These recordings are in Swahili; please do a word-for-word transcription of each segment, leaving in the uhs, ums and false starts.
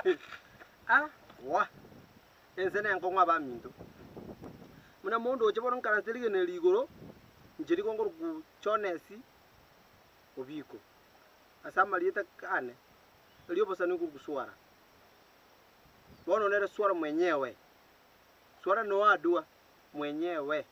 Ah, wa. Ensene ngongwa ba minto. Muna mondo cheboro nkarantelige ne ligoro. Njiri kongoro ku chonesi obiko. Asama lieta kane. Liopo sanu kuswara. Bono nere swara mwenyewe. Swara no adua mwenyewe.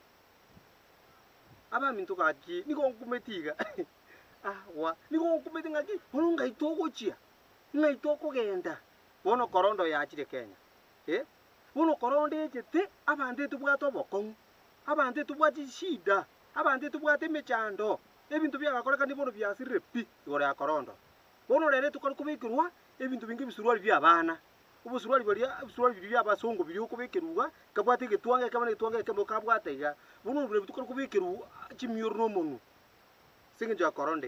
Aba minto kaki niko nkumetiga. Ah wa niko nkumetinga ki bono ngaitoko chia. Ngaitoko genda. Bono korondo ya chire Kenya. Eh? Bono korondo ejete abande tubwato bokong. Abande tubwati shida. Abande tubwate mechando. Ebintu byagakoreka ni bono byasirire pi igore ya korondo. Bono rere tukari kubikirwa ebintu bingi bisurwali byabana. Ubusurwali bali ubusurwali bili byabasongo bili ukubikirwa kabwate getwange kamane getwange kembo kabwatega. Bono bule tukari kubikirwa chimyoro no monu. Singe ya korondo.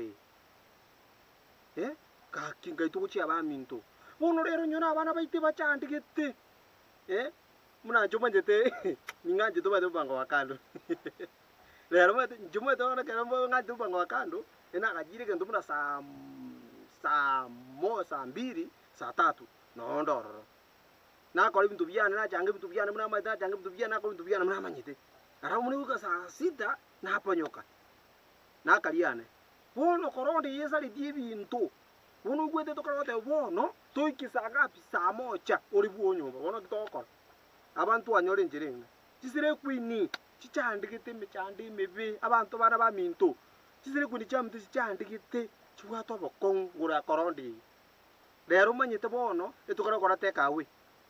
Eh? Ka kinga ituchi abaminto. Bono rero nyona abana baite bachandigete. Eh? Muna choma jete ninganje to bado bango wakando. Lero mate choma to na keramo nganje bango wakando ena kajire kendo muna saa saa mo saa mbili saa tatu no ndoro. Na kwa bintu byana na change bintu byana muna mata change bintu byana kwa bintu byana muna manyite. Ara muni uka saa sita na hapa nyoka. Na kaliane. Bono koronde yesa li die bintu. Bono gwete to karote bono to ikisaga saa moja ori buonyo bono kitoko. Abantu anyore njirenga. Chisire kwini chichandikite mechandi mebe abantu bana ba minto. Chisire kwini chamtu chichandikite chwato bokong gura korondi. Lero manyite bono etukara kora teka awe.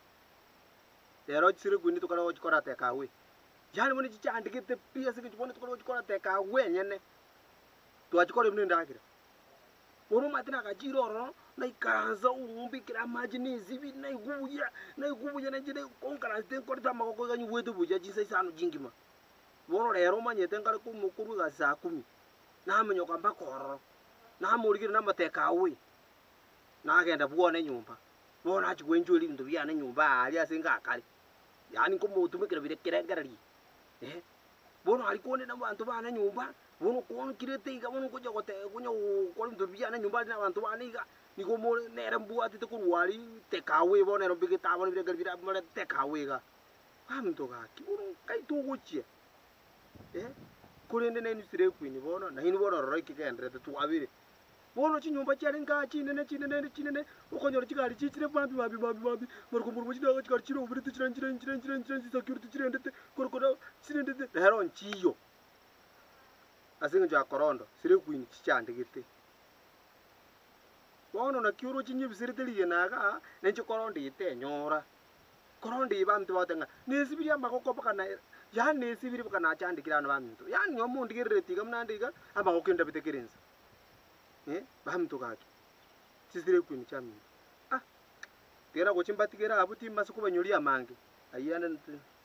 Lero chisire kwini tukara kora teka awe. Yani boni chichandikite pia sike chibone tukara kora teka awe nyene. Tuachikore bini ndakira. Bono matina kachiroro na ikaza umbi kira maji ni zibi na igubuya na igubuya na jide konkara sten korita makoko ganyu wetu buja jisa sanu jingima. Bono rero manyete ngare ku mukuru ga saa kumi. Na amenyoka mbakoro. Na amurigire na mateka awe. Na agenda buone nyumba. Bono achigwenjo ibintu byane nyumba ali asenga akali. Yani ko mutumikira bire kirengerari. Eh? Bono alikone na bantu bana nyumba. Bono kuona kirete iga bono kuja kote kunya ko bintu byane nyumba na bantu bana iga. Niko mo nere mbuati te kurwali tekawe bono nero bige tabone bire galbira mole tekawe ga. Amto ga kibono kai to gochie. Eh? Kurende na industry kwini bono na hini bono roi kikendre te tuabire. Bono chinyumba cyari nga chinene chinene chinene ukonyora kigari chikire bambi bambi bambi bambi marko murbo chidaga kigari chiro ubire tuchira nchira nchira nchira nchira security chirendete korokora chirendete hero nchiyo. Asinga ja korondo sire kwini chichandikite. Bono na kiuro chinyi bisiritelige naga nenche korondo ite nyora. Korondo ibamtu batenga nesibiri amakoko pakana ya nesibiri pakana chandikirana bamintu. Ya nyomundi geretiga mnandiga amakokenda bitekerenza. Eh bamtu kaki. Sisire kwini chami. Ah. Tera gochimbatigera abuti masuko banyuri amange. Ayana